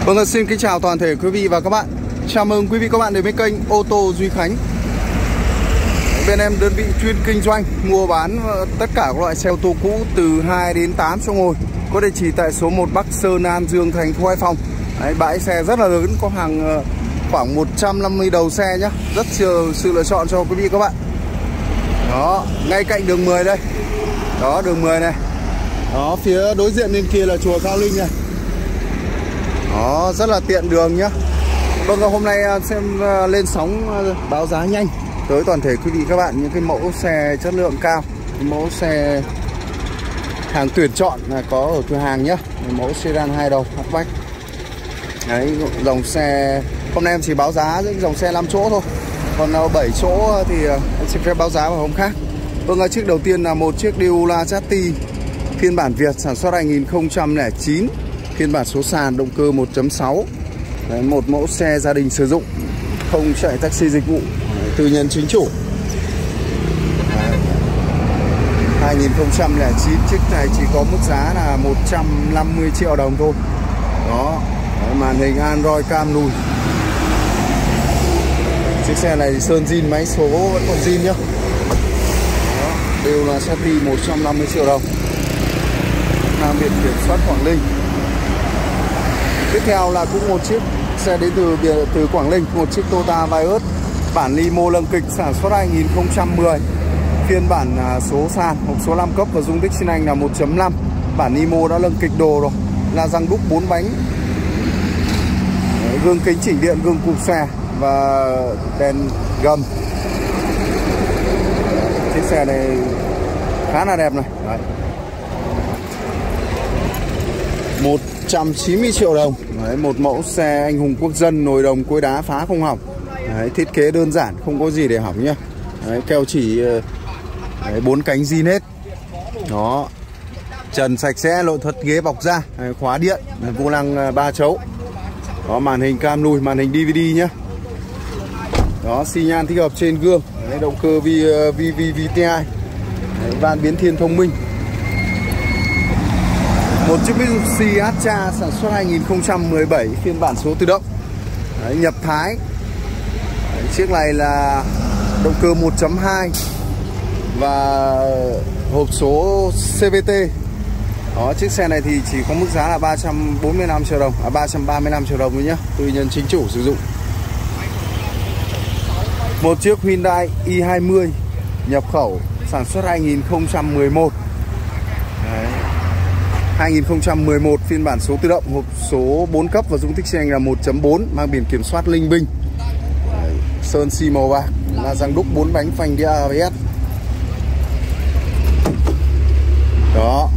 Vâng, xin kính chào toàn thể quý vị và các bạn. Chào mừng quý vị các bạn đến với kênh ô tô Duy Khánh. Bên em đơn vị chuyên kinh doanh mua bán tất cả các loại xe ô tô cũ từ 2 đến 8 chỗ ngồi. Có địa chỉ tại số 1 Bắc Sơn, An Dương, thành phố Hải Phòng. Đấy, bãi xe rất là lớn, có hàng khoảng 150 đầu xe nhá. Rất nhiều sự lựa chọn cho quý vị các bạn. Đó, ngay cạnh đường 10 đây. Đó, đường 10 này. Đó, phía đối diện bên kia là chùa Cao Linh này. Đó, rất là tiện đường nhá. Vâng, hôm nay xem lên sóng báo giá nhanh tới toàn thể quý vị các bạn những cái mẫu xe chất lượng cao, mẫu xe hàng tuyển chọn là có ở cửa hàng nhá. Mẫu sedan 2 đầu hatchback. Đấy, dòng xe hôm nay em chỉ báo giá những dòng xe 5 chỗ thôi. Còn 7 chỗ thì em xin phép báo giá vào hôm khác. Vâng, chiếc đầu tiên là một chiếc Deola Chassis phiên bản Việt sản xuất 2009, phiên bản số sàn, động cơ 1.6. Đấy, một mẫu xe gia đình sử dụng, không chạy taxi dịch vụ, tư nhân chính chủ. 2009, chiếc này chỉ có mức giá là 150 triệu đồng thôi. Đó. Đấy, màn hình Android cam lùi. Chiếc xe này thì sơn zin, máy số vẫn còn zin nhá. Đó, đều là Chassis 150 triệu đồng. Mang biển kiểm soát Quảng Ninh. Tiếp theo là cũng một chiếc xe đến từ Quảng Ninh, một chiếc Toyota Vios bản limo lâng kịch sản xuất 2010, phiên bản số sàn, hộp số 5 cấp và dung tích xi nanh là 1.5. Bản limo đã lâng kịch đồ rồi, la răng đúc 4 bánh, gương kính chỉnh điện, gương cụp xe và đèn gầm. Chiếc xe này khá là đẹp này. Đấy. 190 triệu đồng. Đấy, một mẫu xe anh hùng quốc dân, nồi đồng cối đá phá không hỏng. Đấy, thiết kế đơn giản, không có gì để hỏng nhá. Đấy, keo chỉ 4 cánh zin hết. Đó, trần sạch sẽ, nội thất ghế bọc da, khóa điện, vô lăng 3 chấu. Đó, màn hình cam lùi, màn hình DVD nhá. Đó, xi nhan thích hợp trên gương. Đấy, động cơ VTI. Đấy, van biến thiên thông minh. Một chiếc Mitsubishi Atra sản xuất 2017, phiên bản số tự động. Đấy, nhập Thái. Đấy, chiếc này là động cơ 1.2 và hộp số CVT. Đó, chiếc xe này thì chỉ có mức giá là 345 triệu đồng, 335 triệu đồng thôi nhá, tư nhân chính chủ sử dụng. Một chiếc Hyundai i20 nhập khẩu sản xuất 2011. Đấy. 2011, phiên bản số tự động, hộp số 4 cấp và dung tích xi nanh là 1.4, mang biển kiểm soát Linh Bình. Đấy, sơn xi màu bạc, la răng đúc 4 bánh, phanh đĩa ABS. Đó.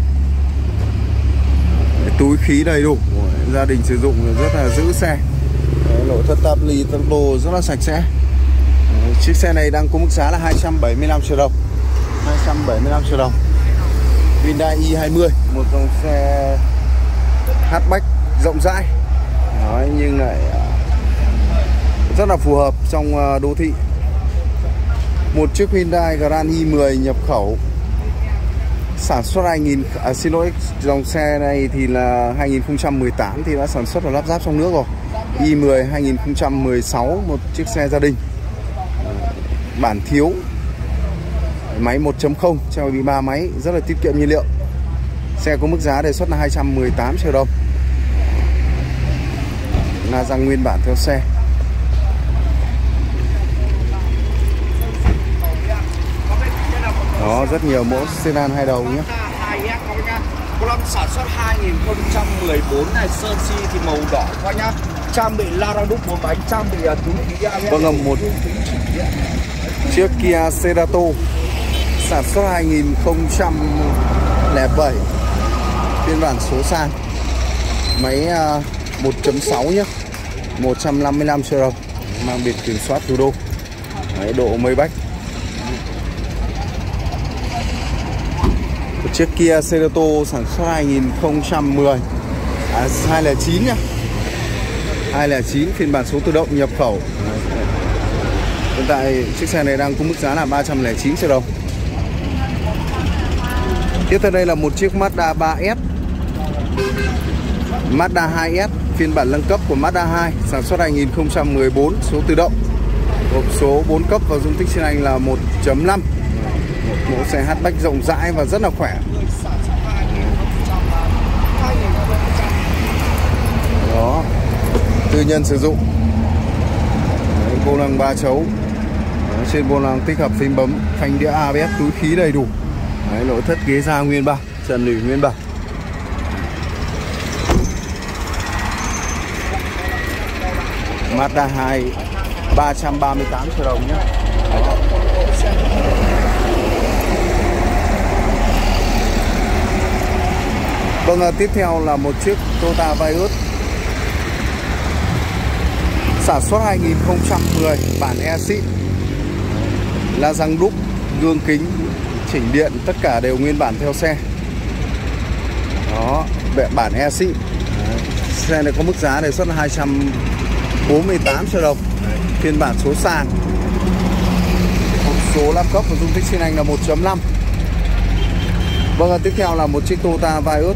Đấy, túi khí đầy đủ, gia đình sử dụng rất là giữ xe. Đấy, nội thất táp ly turbo rất là sạch sẽ. Đấy, chiếc xe này đang có mức giá là 275 triệu đồng. 275 triệu đồng. Hyundai i20, một dòng xe hatchback rộng rãi. Đấy, nhưng lại rất là phù hợp trong đô thị. Một chiếc Hyundai Grand i10 nhập khẩu sản xuất dòng xe này thì là 2018 thì đã sản xuất và lắp ráp trong nước rồi. i10 2016, một chiếc xe gia đình, bản thiếu, máy 1.0, treo bị 3 máy, rất là tiết kiệm nhiên liệu. Xe có mức giá đề xuất là 218 triệu đồng. La răng nguyên bản theo xe. Đó, rất nhiều mẫu sedan 2 đầu nhé. Sản xuất 2014 này, sơn si thì màu đỏ qua nhá. Trang bị la răng đúc 4 bánh, trang bị túi khí ABS. Vâng, một chiếc Kia Cerato sản xuất 2007, phiên bản số sàn, máy 1.6 nhé, 155 triệu đồng, mang biển kiểm soát thủ đô. Đấy, độ Maybach. Một chiếc Kia Cerato sản xuất 2010, 209 nhá, 209, phiên bản số tự động nhập khẩu. Hiện tại chiếc xe này đang có mức giá là 309 triệu đồng. Tiếp theo đây là một chiếc Mazda 3S, Mazda 2S phiên bản nâng cấp của Mazda 2, sản xuất 2014, số tự động, hộp số 4 cấp và dung tích xi lanh là 1.5. Một mẫu xe hatchback rộng rãi và rất là khỏe. Đó, tư nhân sử dụng. Vô lăng 3 chấu. Trên vô lăng tích hợp phím bấm, phanh đĩa ABS, túi khí đầy đủ. Đấy, nội thất ghế da nguyên bản, trần lửi nguyên bản. Mazda 2 338 triệu đồng nhé. Vâng, tiếp theo là một chiếc Toyota Vios sản xuất 2010, bản E-xịn, la răng đúc, gương kính, chỉnh điện, tất cả đều nguyên bản theo xe. Đó, bản E-xịn. Xe này có mức giá đề xuất là 248 triệu đồng. Phiên bản số sàn, hộp số 5 cấp và dung tích xi lanh là 1.5. Vâng, tiếp theo là một chiếc Toyota Vios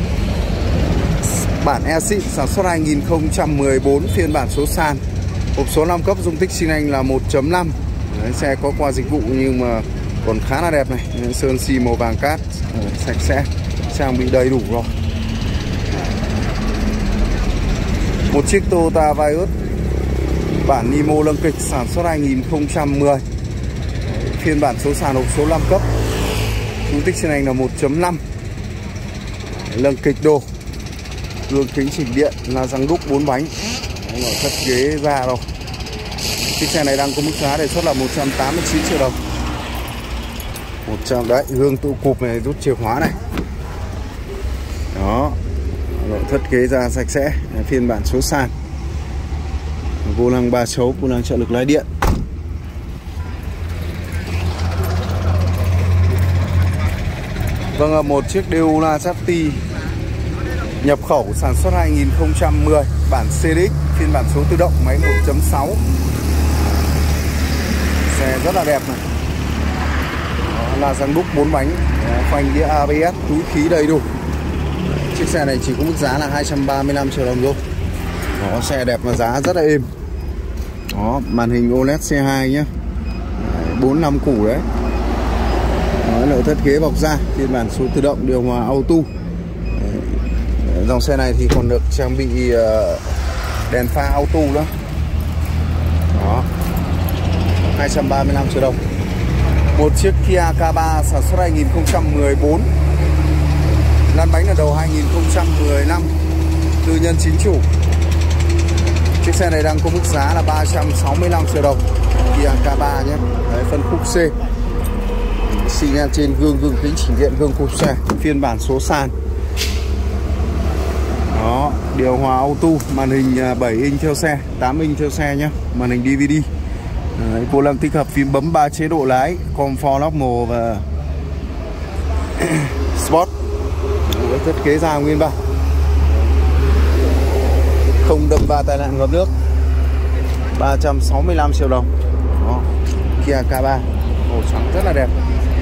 bản E-xịn, sản xuất 2014, phiên bản số sàn, hộp số 5 cấp, dung tích xi lanh là 1.5. Xe có qua dịch vụ nhưng mà còn khá là đẹp này, sơn xi màu vàng cát, sạch sẽ, trang bị đầy đủ rồi. Một chiếc Toyota Vios bản Nimo lâng kịch, sản xuất 2010, phiên bản số sàn, hộp số 5 cấp, dung tích xi lanh là 1.5. Lâng kịch đồ, gương kính chỉnh điện, là răng đúc 4 bánh, nội thất ghế da rồi. Chiếc xe này đang có mức giá đề xuất là 189 triệu đồng. 100 đấy, gương tụ cụp này, rút chìa khóa này. Đó, nội thất ghế da sạch sẽ, phiên bản số sàn. Vô lăng 3 chấu, vô lăng trợ lực lái điện. Vâng, một chiếc Deula Zati nhập khẩu, sản xuất 2010, bản CDX, phiên bản số tự động, máy 1.6. Xe rất là đẹp này. Đó, là răng đúc 4 bánh, phanh đĩa ABS, túi khí đầy đủ. Chiếc xe này chỉ có mức giá là 235 triệu đồng thôi. Đó, xe đẹp và giá rất là êm. Đó, màn hình OLED C2 nhé, 4 năm củ đấy. Đó, nội thất ghế bọc da, phiên bản số tự động, điều hòa auto. Dòng xe này thì còn được trang bị đèn pha auto đó. Đó, 235 triệu đồng. Một chiếc Kia K3 sản xuất 2014, lăn bánh là đầu 2015, tư nhân chính chủ. Chiếc xe này đang có mức giá là 365 triệu đồng. Kia K3 nhé. Đấy, phân khúc C, xi nhan trên gương kính chỉnh điện, gương cụp xe, phiên bản số sàn. Đó, điều hòa auto, màn hình 7 inch theo xe, 8 inch theo xe nhé, màn hình DVD. Đấy, vô lăng tích hợp phím bấm 3 chế độ lái, Comfort, Normal và Sport. Thiết kế da nguyên bản, không đâm va tai nạn ngập nước. 365 triệu đồng. Đó, Kia K3 màu trắng rất là đẹp.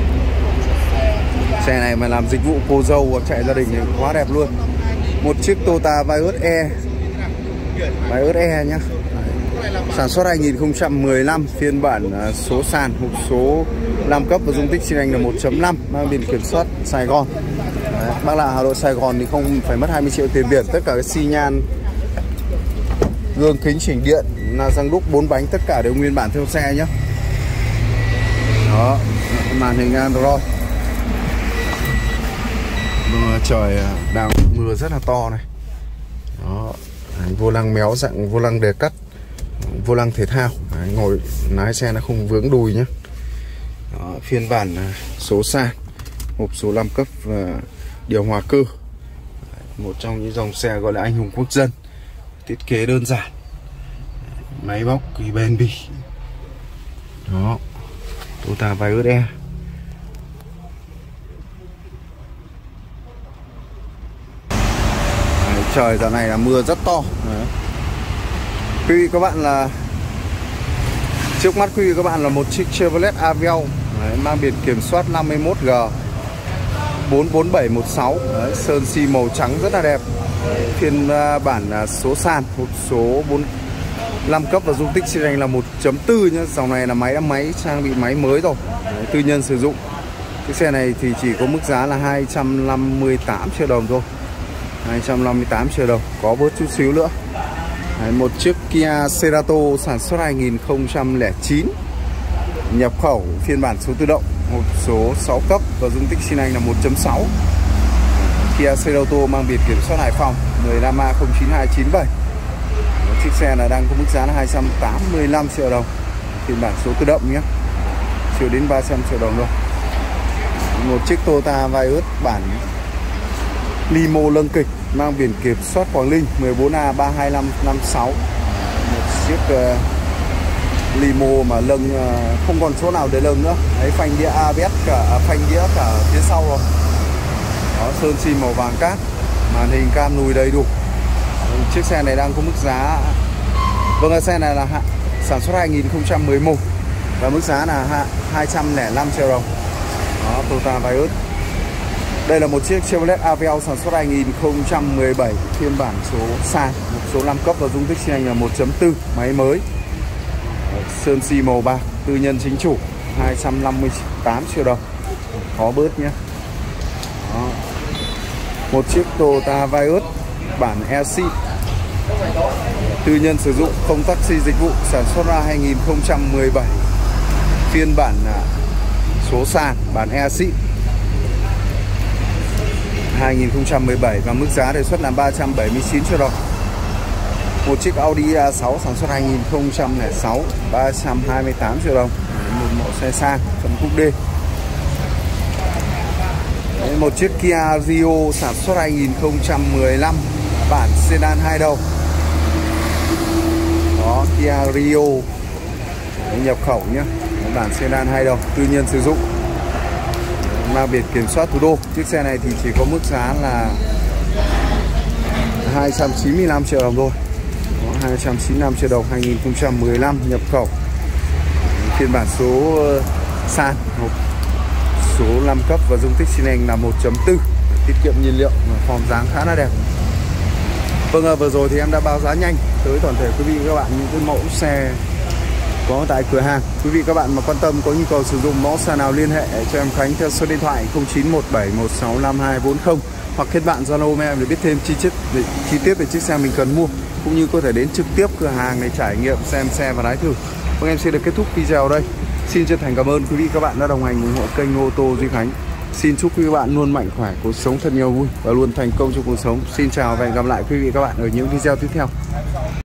Xe này mà làm dịch vụ cô dâu hoặc chạy gia đình thì quá đẹp luôn. Một chiếc Toyota Vios E, Vios E nhá, sản xuất 2015, phiên bản số sàn, hộp số 5 cấp và dung tích xi lanh là 1.5, mang biển kiểm soát Sài Gòn. Đấy, bác là Hà Nội Sài Gòn thì không phải mất 20 triệu tiền biển. Tất cả cái xi nhan, gương kính chỉnh điện, là răng đúc 4 bánh, tất cả đều nguyên bản theo xe nhé. Đó, màn hình Android. Trời đang mưa rất là to này. Đó, vô lăng méo, dạng vô lăng đề cắt, vô lăng thể thao. Đấy, ngồi lái xe nó không vướng đùi nhé. Đó, phiên bản số sàn, hộp số 5 cấp và điều hòa cơ. Một trong những dòng xe gọi là anh hùng quốc dân. Thiết kế đơn giản, máy móc thì bền bỉ. Đó, Toyota Vios E. Trời dạo này là mưa rất to. Đấy. Quý vị các bạn là trước mắt quý vị các bạn là một chiếc Chevrolet Aveo. Đấy, mang biển kiểm soát 51G 44716. Đấy, sơn xi màu trắng rất là đẹp. Phiên bản số sàn, hộp số 45 cấp và dung tích xi lanh là 1.4 nhá. Dòng này là máy trang bị máy mới rồi. Đấy, tư nhân sử dụng. Chiếc xe này thì chỉ có mức giá là 258 triệu đồng thôi. 258 triệu đồng, có bớt chút xíu nữa. Đấy, một chiếc Kia Cerato sản xuất 2009, nhập khẩu phiên bản số tự động, hộp số 6 cấp và dung tích xi lanh là 1.6. Kia Cerato mang biển kiểm soát Hải Phòng 15A09297. Chiếc xe này đang có mức giá là 285 triệu đồng, phiên bản số tự động nhé, chưa đến 300 triệu đồng đâu. Một chiếc Toyota Vios bản limo lâng kịch mang biển kiểm soát Quảng Ninh 14A32556. Một chiếc limo mà lâng không còn chỗ nào để lâng nữa. Đấy, phanh đĩa ABS phanh đĩa cả phía sau rồi. Đó, sơn xi màu vàng cát, màn hình cam lùi đầy đủ. Chiếc xe này đang có mức giá, vâng, xe này là sản xuất 2011 và mức giá là 205 triệu đồng. Đó, Toyota Vios. Đây là một chiếc Chevrolet Aveo sản xuất 2017, phiên bản số sàn, một số 5 cấp và dung tích xi lanh là 1.4, máy mới. Sơn xi màu bạc, tư nhân chính chủ, 258 triệu đồng, khó bớt nhé. Đó. Một chiếc Toyota Vios bản LC, tư nhân sử dụng, không taxi dịch vụ, sản xuất ra 2017, phiên bản số sàn, bản LC 2017 và mức giá đề xuất là 379 triệu đồng. Một chiếc Audi A6 sản xuất 2006, 328 triệu đồng. Một mẫu xe sang, phân khúc D. Một chiếc Kia Rio sản xuất 2015, bản sedan 2 đầu. Đó, Kia Rio nhập khẩu nhé, bản sedan 2 đầu, tư nhân sử dụng, mang biển kiểm soát thủ đô. Chiếc xe này thì chỉ có mức giá là 295 triệu đồng thôi. Đó, 295 triệu đồng, 2015, nhập khẩu, phiên bản số sàn, hộp số 5 cấp và dung tích xi lanh là 1.4, tiết kiệm nhiên liệu, form dáng khá là đẹp. Vâng, vừa rồi thì em đã báo giá nhanh tới toàn thể quý vị các bạn những cái mẫu xe có tại cửa hàng. Quý vị các bạn mà quan tâm có nhu cầu sử dụng mẫu xe nào liên hệ cho em Khánh theo số điện thoại 0917165240 hoặc kết bạn Zalo với em để biết thêm chi tiết về chiếc xe mình cần mua, cũng như có thể đến trực tiếp cửa hàng để trải nghiệm xem xe và lái thử. Vâng, em sẽ được kết thúc video ở đây. Xin chân thành cảm ơn quý vị các bạn đã đồng hành ủng hộ kênh ô tô Duy Khánh. Xin chúc quý vị các bạn luôn mạnh khỏe, cuộc sống thật nhiều vui và luôn thành công trong cuộc sống. Xin chào và hẹn gặp lại quý vị các bạn ở những video tiếp theo.